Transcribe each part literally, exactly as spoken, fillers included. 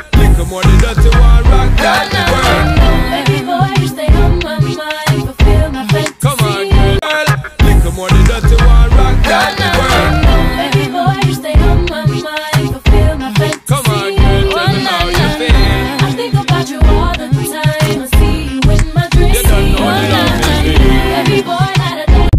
little more the dirty one rock that world. Baby boy, you stay on my mind, fulfill my fantasy. Come on, girl, little more the dirty one rock that world. Baby boy, you stay on my mind, fulfill my fantasy. Come on, girl, tell me how you feel. I think about you all the time. I see you in my dreams. You don't know the love is real. Every boy that I date.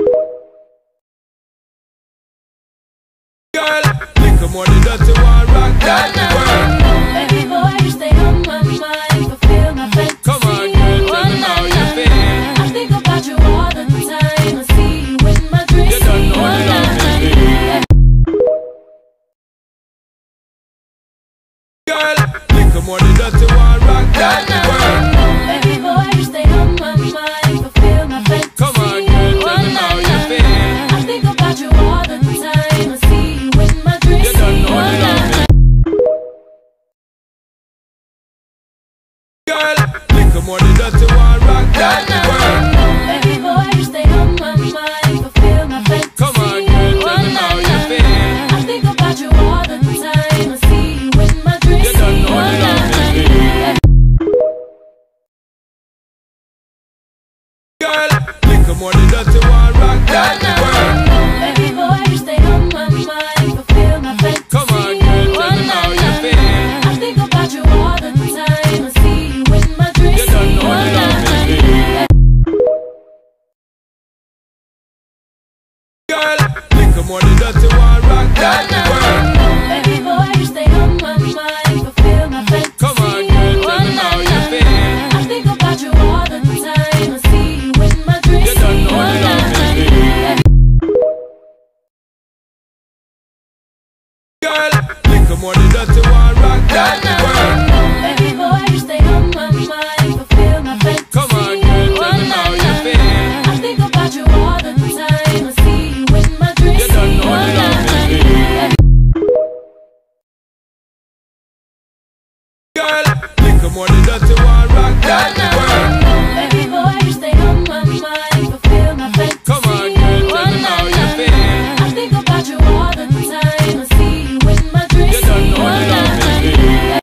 Girl, little more the dirty one rock that world. Baby boy, you stay on my mind, fulfill my fantasy. Come on, girl, tell me how you feel. I think about you all the time. I see you in my dreams. You don't know the love is real. Girl, little more the dirty one rock that world. Baby boy, you stay on my mind, fulfill my fantasy. Come on, girl, tell me how you feel. I think about you all the time. I see you in my dreams. You don't know the love is Girl, little more the dirty one rock that world. Baby boy, you stay on my mind, fulfill my fantasy. Come on, girl, tell me how you feel. I think about you all the time. I see you in my dreams. You don't know the love is real. Girl, little more the dirty one rock that world. Baby boy, you stay on my mind, fulfill my fantasy. Come on, girl, tell me how you feel. I think about you all the time. I see you in my dreams. You don't know the love is real. Girl, little more the dirty one rock that world. Baby boy, you stay on my mind, fulfill my fantasy. Come on, girl, tell me how you feel. I think about you all the time. I see you in my dreams. You don't know the love is real. Girl, little more the dirty one rock that world. Baby boy, you stay on my mind, fulfill my fantasy. Come on, girl, tell me how you feel. I think about you all the time. I see you in my dreams. You don't know the love is real. Girl, little more the dirty one rock that world. Baby boy, you stay on my mind, fulfill my fantasy. Come on, girl, tell me how you feel. I think about you all the time. I see you in my dreams. You don't know the love is real.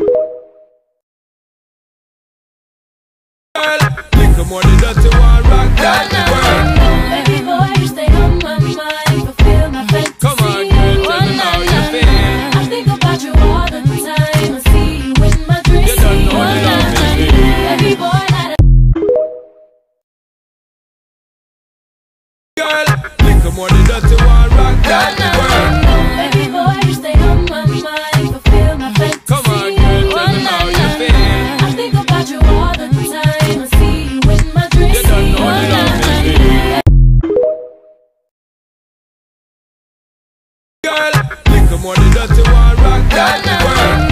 Girl, little more the dirty one rock that world. Baby boy, you stay on my mind, fulfill my fantasy. Come on, girl, tell me how you feel. I think about you all the time. I see you in my dreams. You don't know the love is real. Every boy that I Girl, little more the dirty one rock that world. Baby boy, you stay on my mind, fulfill my fantasy. Come on, girl, tell me how you feel. I think about you all the time. I see you in my dreams. You don't know the love is real. Girl, little more the dirty one rock that world.